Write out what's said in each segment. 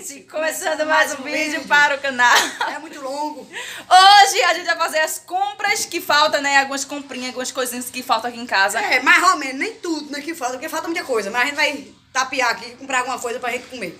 gente! Começando mais um vídeo para o canal. É muito longo. Hoje a gente vai fazer as compras que faltam, né? Algumas comprinhas, algumas coisinhas que faltam aqui em casa. É, mais ou menos, nem tudo, né, que falta, porque falta muita coisa. Mas a gente vai tapear aqui e comprar alguma coisa pra gente comer.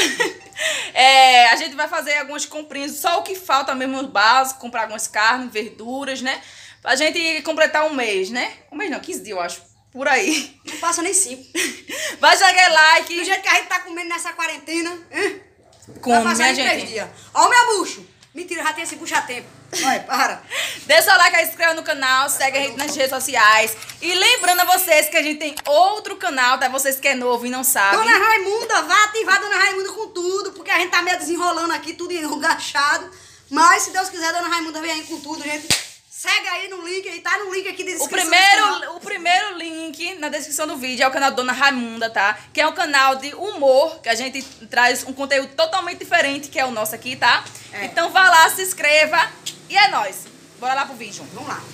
A gente vai fazer algumas comprinhas, só o que falta mesmo no básico, comprar algumas carnes, verduras, né? Pra gente completar um mês, né? Um mês não, 15 dias, eu acho. Por aí. Não passa nem 5. Vai jogar like. Do jeito que a gente tá comendo nessa quarentena, hein? Come, vai passar minha em 3 gente. dias. Ó o meu bucho. Mentira, já tem esse bucho há tempo. Olha, para. Deixa o like aí, se inscreva no canal, segue a gente nas redes sociais. E lembrando a vocês que a gente tem outro canal, tá? Vocês que é novo e não sabem. Dona Raimunda, vá ativar Dona Raimunda com tudo, porque a gente tá meio desenrolando aqui, tudo enrugachado. Mas, se Deus quiser, Dona Raimunda vem aí com tudo, gente. Segue aí no link, aí tá no link aqui de descrição. O primeiro link na descrição do vídeo é o canal Dona Raimunda, tá? Que é um canal de humor, que a gente traz um conteúdo totalmente diferente, que é o nosso aqui, tá? É. Então vá lá, se inscreva e é nóis. Bora lá pro vídeo. Vamos lá.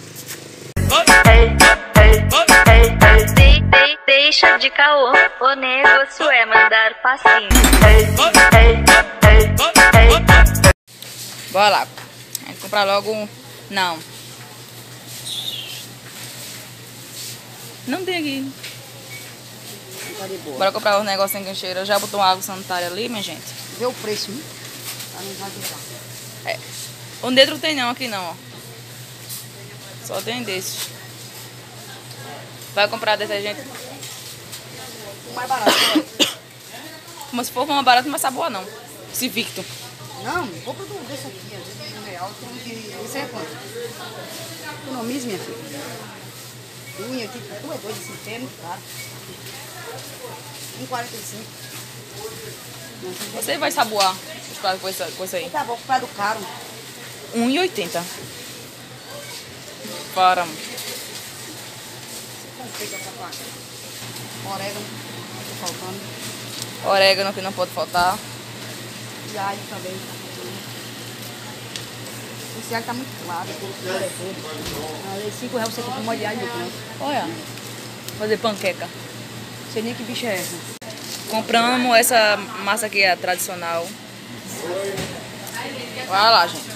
Deixa de caô, o negócio é mandar passinho. Bora lá. A gente comprar logo um... Não. Não tem aqui. Tá de boa. Bora comprar um negocinho que cheira. Já botou uma água sanitária ali, minha gente. Vê o preço, hein? Pra não exagerar. É. O dentro não tem não, aqui não, ó. Só tem desses. Vai comprar detergente. O mais barato, né? Como se for uma barata, não vai ser boa não. Esse Victor. Não, compra desse aqui, às vezes R$1. Tem um que... Esse é quanto? Economize, minha filha. Unha aqui, tu é doido, esse termo, claro. 1,45. Você vai saboar os pratos com isso aí. Tá bom, comprar do caro. 1,80. Para. Comprei com essa placa. Orégano, tá faltando. Orégano que não pode faltar. E alho também, tá faltando. Esse alho tá muito claro, ali R$5 você compra um molho de alho do canto. Olha. Fazer panqueca. Não sei nem que bicho é essa. Compramos essa massa aqui, a tradicional. Olha lá, gente.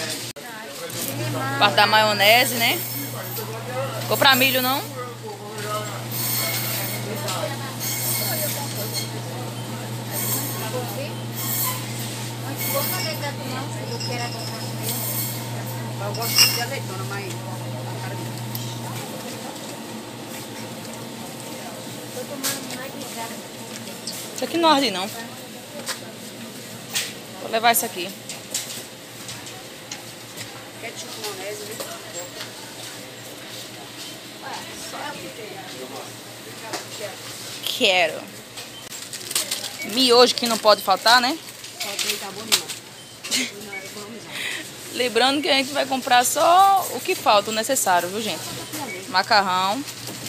Parte da maionese, né? Comprar milho, não? Eu gosto de azeitona, mas... Isso aqui não arde, não. Vou levar isso aqui. Ketchup, maionese, né? Quero. Miojo que não pode faltar, né? Só que tá bom demais. Lembrando que a gente vai comprar só o que falta, o necessário, viu, gente? Macarrão.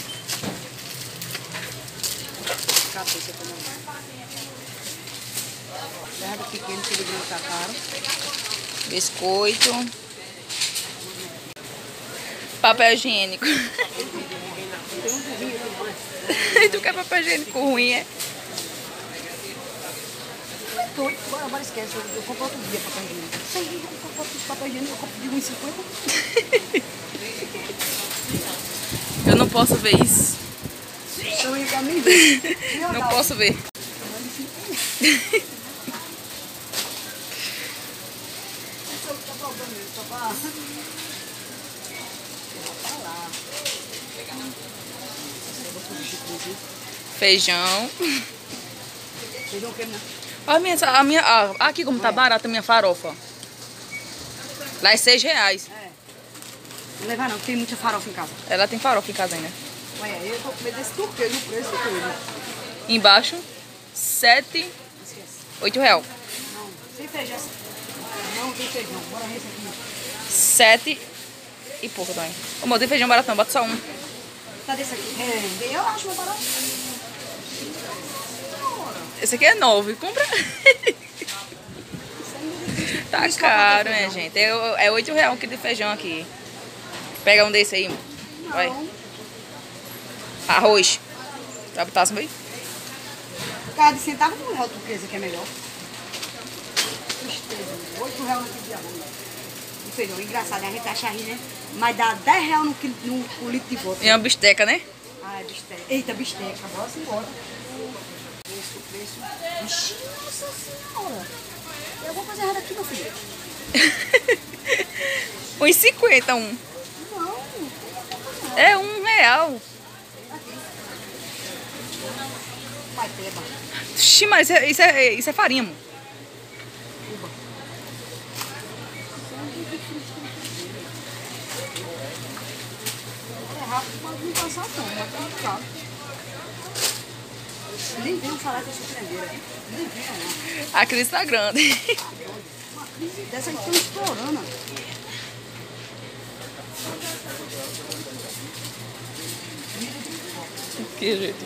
Cabeça também. Guarda pequeno, que ele grande tá caro. Biscoito. Papel higiênico. Tem um burrinho aqui, Tu quer papel higiênico ruim, é? não. Agora esquece, eu compro outro dia papel higiênico. Isso aí, eu compro outro papel higiênico, eu compro de 1,50. Eu não posso ver isso. Então eu já nem vi. Não posso ver. Feijão. Feijão o quê, né? Aqui como tá barata a minha farofa. Lá é R$6. É. Não levar não, tem muita farofa em casa. Ela tem farofa em casa ainda. Olha, eu tô com medo desse turqueiro, o preço todo. Embaixo, Esquece. R$8. Não, sem feijão. Não tem feijão, bora ver esse aqui. 7 e pouco também. Ô, amor, tem feijão barato não, bota só um. Tá desse aqui? É, eu acho mais barato. Esse aqui é 9, compra. Tá caro, né, gente? É R$8 um quilo de feijão aqui. Pega um desse aí, amor. Vai. Arroz. Vai botar assim aí? Cada de centavo não é o turquesa que é melhor. besteira. 8 reais no quilo de arroz. De feijão. Engraçado, a gente acha aí, né? Mas dá 10 reais no litro de vodka. E uma bisteca, né? Ah, é bisteca. Eita, bisteca. Bora embora. Preço. Ixi, nossa senhora. Eu vou fazer errado aqui, meu filho. 1,50 um. Não. É R$1. Vai, peba. Ixi, mas isso é farinha, amor. É rápido, pode não passar não, mas tá muito caro. Nem venham falar que eu sou prendeira. Nem venham, não. A crise tá grande. Uma crise dessa aí estão estourando. Que jeito.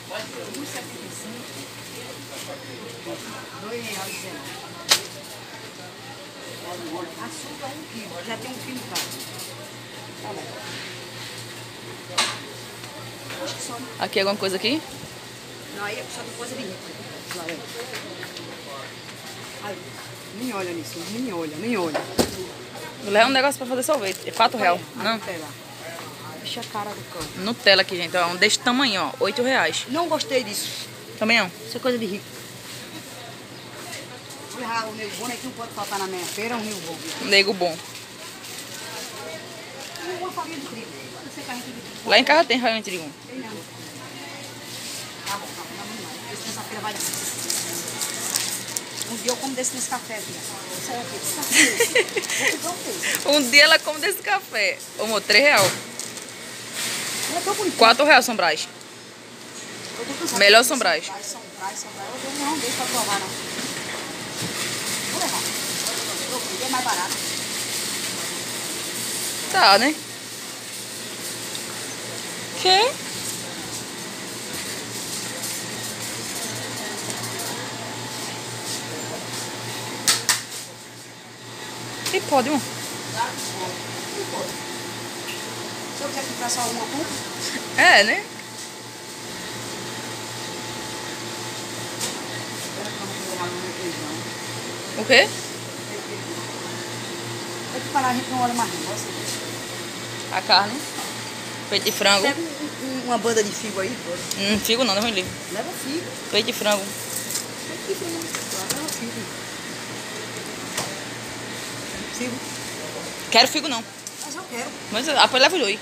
R$2,19. Açúcar 1 quilo. Já tem 1 quilo em casa. Tá bom. Acho que só. Aqui alguma coisa aqui? Não, aí é só de coisa de rico. Lá, é. Ai, nem olha nisso, nem olha. Vou levar um negócio pra fazer sorvete. É R$4. Não. Nutella. Deixa a cara do cão. Nutella aqui, gente. Ó, um desse tamanho, ó. R$8. Não gostei disso. Também não. Isso é coisa de rico. Vou levar o nego bom, né, que não pode faltar na minha feira, um nego bom. Nego bom. E uma farinha de trigo. Não sei carrinho de trigo. Lá em casa tem raio de trigo. Tem não. Tá bom, tá bom. Esse nessa-feira vai dar. Um dia eu como desse nesse café, filha. Isso aí aqui, esse café. Vou comprar um desse. Um dia ela come desse café. Amor, R$3. Não é tão bonito. R$4 São Brás. Eu tô cansada. Melhor São Brás. São Brás. Eu vou não deixo pra provar, não. Vou levar. É mais barato. Tá, né? Que? E pode, amor. Se eu quiser comprar só uma compra, É, né? O quê? é que parar a gente não olha mais não. A carne. Peito de frango. Pega uma banda de figo aí, pô. Figo não, não é ruim livre. Leva figo. Peito de frango. Leva figo. Figo. Quero figo não. Mas eu quero. Mas depois leva os dois.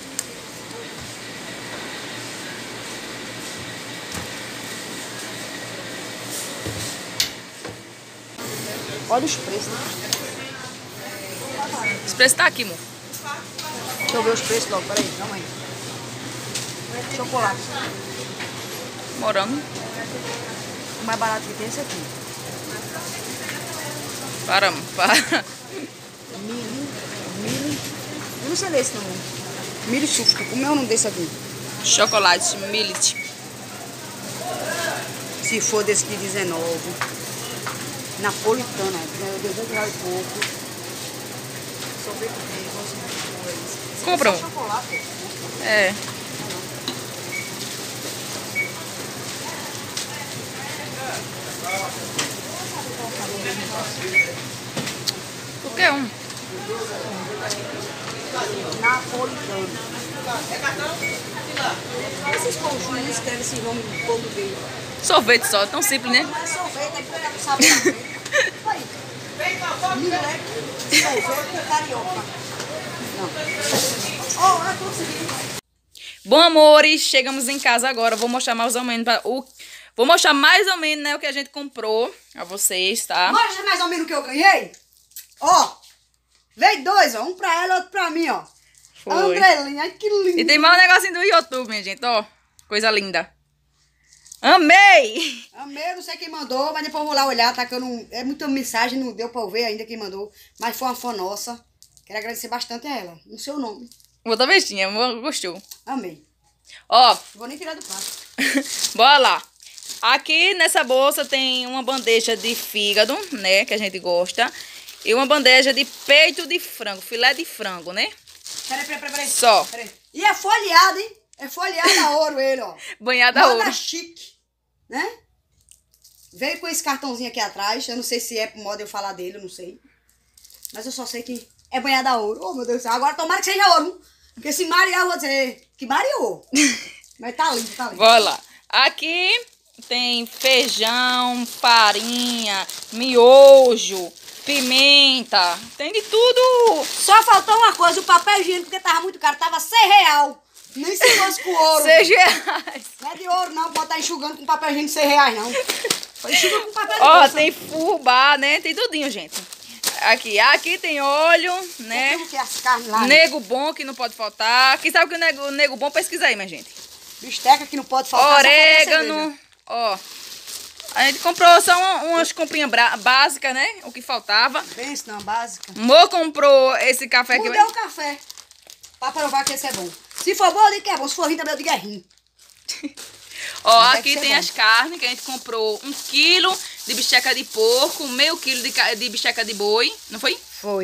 Olha os preços. Os preços tá aqui, amor. Deixa eu ver os preços logo, peraí, calma aí. Chocolate. Morango. O mais barato que tem é esse aqui. Para, amor. Para. Milho. Eu não sei ler esse não. Milho súfico. Como é o nome desse aqui? Chocolate Millet. Se for desse de 19. Napolitana. R$18 e pouco. Sorvete de gosto de coisa. Compra um. Chocolate. É. Qualquer um. Napolitano. Esses pãozinhos escrevem esse nome em português. Sorvete só, tão simples, né? Não é sorvete, é porque não sabe fazer. Aí. Moleque, sorvete carioca. Não. Ó, olha tudo isso aqui. Bom, amores, chegamos em casa agora. Vou mostrar mais ou menos Vou mostrar mais ou menos, né, o que a gente comprou a vocês, tá? Mostra mais ou menos o que eu ganhei. Ó. Veio 2, ó. Um pra ela e outro pra mim, ó. Foi. Andrelinha, ai que lindo. E tem mais um negocinho do YouTube, minha gente, ó. Coisa linda. Amei! Amei, não sei quem mandou, mas depois eu vou lá olhar, tá? Que eu não. É muita mensagem, não deu pra eu ver ainda quem mandou. Mas foi uma fã nossa. Quero agradecer bastante a ela. No seu nome. Outra bestinha, gostou. Amei. Ó, Vou nem tirar do prato. bora lá. Aqui nessa bolsa tem uma bandeja de fígado, né, que a gente gosta. E uma bandeja de peito de frango, filé de frango, né? Peraí. Só. Peraí. E é folheado, hein? É folheado a ouro ele, ó. Banhada a Moda ouro. chique. Né? Veio com esse cartãozinho aqui atrás. Eu não sei se é pro modo eu falar dele, eu não sei. Mas eu só sei que é banhado a ouro. Oh, meu Deus do céu. Agora tomara que seja ouro. Porque se marear, eu vou dizer que mareou. Mas tá lindo, tá lindo. Bora lá. Aqui tem feijão, farinha, miojo, pimenta. Tem de tudo. Só faltou uma coisa, o papel higiênico, porque tava muito caro. Tava R$100. Nem se fosse com ouro. R$6. Não é de ouro, não. Pode estar enxugando com papel higiênico R$100, não. Enxuga com papel de Ó, bolsa. tem fubá, né? Tem tudinho, gente. Aqui tem óleo, né? Tem o que? As carnes lá. Né? Nego bom, que não pode faltar. Quem sabe que o nego bom, pesquisa aí, minha gente. Bisteca que não pode faltar. Orégano, ó. A gente comprou só umas comprinhas básicas, né? O que faltava. Pensa na básica. Mo comprou esse café aqui. Mudei o café. Pra provar que esse é bom. Se for bom, eu digo que é bom. Se for ruim, também eu digo que é ruim. Ó, Mas aqui deve ser tem bom. as carnes que a gente comprou 1 quilo de bisteca de porco, meio quilo de bisteca de boi, não foi?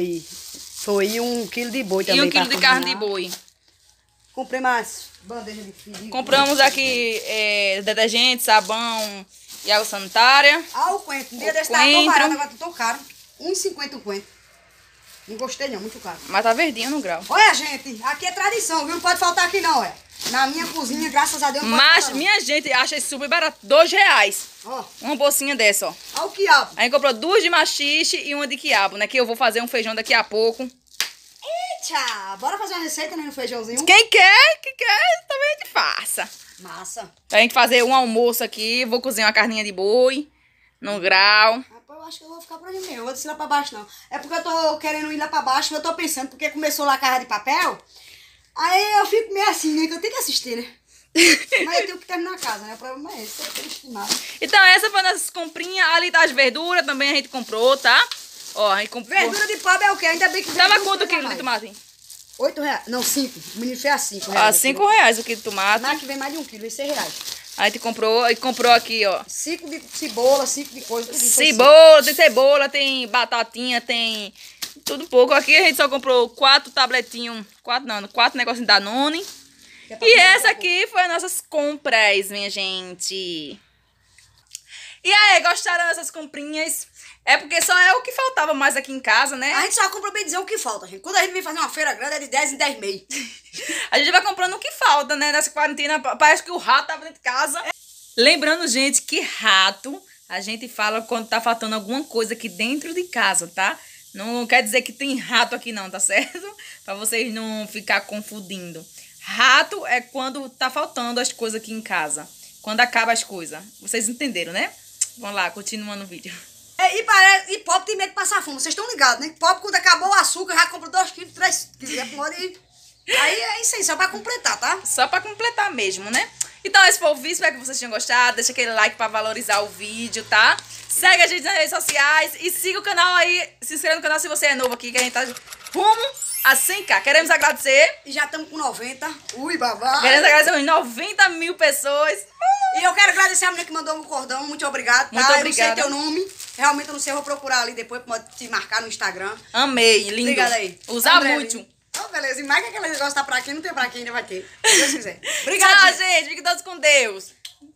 Foi 1 quilo de boi também. E 1 quilo pra de carne de cozinhar. boi. Comprei mais bandeja de filho. Compramos aqui detergente, sabão e água sanitária. Ah, o coentro. Um dia O desse tava tão coentro. barato, agora tá tão caro. 1,50 o coentro. Não gostei não, muito caro. Mas tá verdinho no grau. Olha, gente, aqui é tradição, viu? Não pode faltar aqui não, é. Na minha cozinha, graças a Deus, não pode Mas faltar, não. minha gente acha isso super barato. R$2. Ó, Uma bolsinha dessa, ó. olha o quiabo. A gente comprou 2 de machixe e uma de quiabo, né? Que eu vou fazer um feijão daqui a pouco. Eita, bora fazer uma receita, né, no feijãozinho? Quem quer, também a gente faça. Massa. Pra gente fazer um almoço aqui, vou cozinhar uma carninha de boi no grau. Rapaz, eu acho que eu vou ficar por ali mesmo, eu vou descer lá pra baixo não. É porque eu tô querendo ir lá pra baixo, eu tô pensando, porque começou lá a Casa de Papel, aí eu fico meio assim, né, que eu tenho que assistir, né? Mas eu tenho que terminar a casa, né, o problema é esse, eu tenho que estimar. Então essa foi nossas comprinhas. Ali tá as verduras, também a gente comprou, tá? Ó, a gente comprou. Verdura de pobre é o quê? Ainda bem que... Tava veio quanto o duas quilo de coisas a tomate? mais. R$8. Não, 5. O menino fez a 5 Ah, reais. R$5 o quilo de tomate. Mas que vem mais de 1 quilo, é R$6. A gente comprou aqui, ó. 5 de cebola, 5 de coisa. tudo isso foi Cebola, tem batatinha, tem tudo pouco. Aqui a gente só comprou 4 tabletinhos, 4 negocinhos da Danone. cinco. Que é pra E comer essa um pouco. aqui foi as nossas compras, minha gente. E aí, gostaram dessas comprinhas? É porque só é o que faltava mais aqui em casa, né? A gente só compra bem dizer o que falta, gente. Quando a gente vem fazer uma feira grande, é de 10 em 10 meses. A gente vai comprando o que falta, né? Nessa quarentena, parece que o rato tava dentro de casa. Lembrando, gente, que rato, a gente fala quando tá faltando alguma coisa aqui dentro de casa, tá? Não quer dizer que tem rato aqui não, tá certo? Pra vocês não ficar confundindo. Rato é quando tá faltando as coisas aqui em casa. Quando acaba as coisas. Vocês entenderam, né? Vamos lá, continuando o vídeo. E pobre tem medo de passar fome, vocês estão ligados, né? Pobre, quando acabou o açúcar, já compra 2 quilos, 3 quilos. Aí é isso aí, só pra completar, tá? Só pra completar mesmo, né? Então esse foi o vídeo, espero que vocês tenham gostado. Deixa aquele like pra valorizar o vídeo, tá? Segue a gente nas redes sociais e siga o canal aí. Se inscreva no canal se você é novo aqui, que a gente tá rumo a 100k. Queremos agradecer. E já estamos com 90. Ui, babá. Queremos agradecer uns 90 mil pessoas. E eu quero agradecer a mulher que mandou o cordão. Muito obrigado, tá? Muito Eu obrigada. não sei teu nome. Realmente eu não sei, eu vou procurar ali depois. Pode te marcar no Instagram. Amei, lindo. Obrigada aí. Usar André, muito. Oh, beleza. E mais que aquele negócio tá pra quem, não tem pra quem, ainda vai ter. Se Deus quiser. Obrigada, Tchau, gente. gente. Fiquem todos com Deus.